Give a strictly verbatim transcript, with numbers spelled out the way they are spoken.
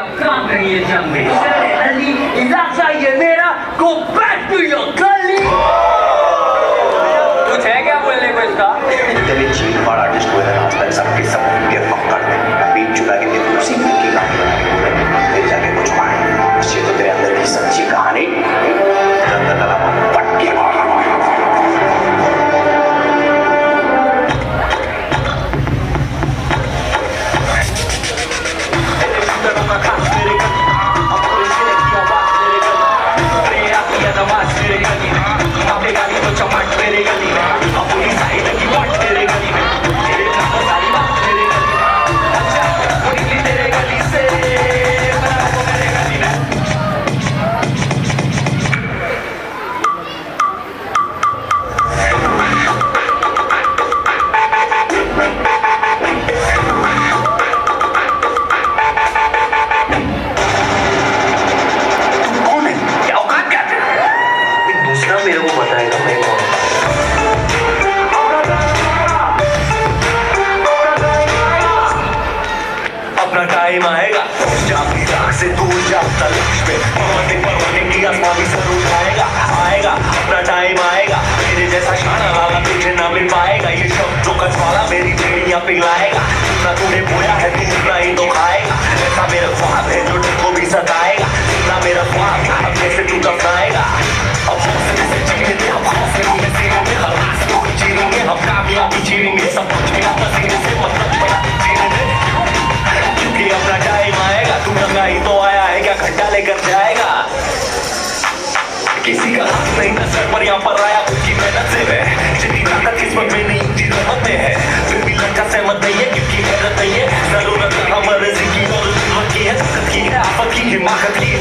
अब काम करिए जंग में। अली इलाका ये मेरा, go back to your gully। कुछ है क्या बोलने को इसका? तेरे चीन बड़ा आर्टिस्ट हुए हैं आज तक सबके सब के पकड़ में बीच चुरा के तेरे उसी की कहानी बना के बोले फिर जाके कुछ पाए इससे तो तेरे अंदर की सच्ची कहानी अंदर तला पटके टाइम आएगा जाती राख से दूर जाता लक्ष्य पे पर्वते पर्वते की आसमानी सर उठाएगा आएगा अपना टाइम आएगा मेरे जैसा शाना वाला तुझे ना मिल पाएगा ये शब्दों का ज्वाला मेरी बेड़ियां पिघलाएगा ना तूने बोया है तू उतना ही तो खाएगा ऐसा मेरा ख्वाब है जो तुझको भी सताएगा ना मेरा ख्वाब अब जैसे तू दफनाएगा अब हौसले से जीने हम हौसले में सीनों में हलास तो जीनेंगे हम कामयाबी जीनेंगे सब कुछ मेरा पसीने से मतलब मेरा जीने दे क्योंकि अपना टाइम आएगा तू नंगा ही तो आया है क्या घंटा लेकर जाएगा किसी का हाथ नहीं नजर पर यहाँ पर आया उसकी मेहनत से मैं जितनी ताकत किस्मत में नहीं उतनी रहमत में है फिर भी लड़का सहमत नहीं है क्योंकि मेहनत नहीं है जरूरत हमारे जिंदगी और जरूरत की है ताकत की है आफत की हिमाकत की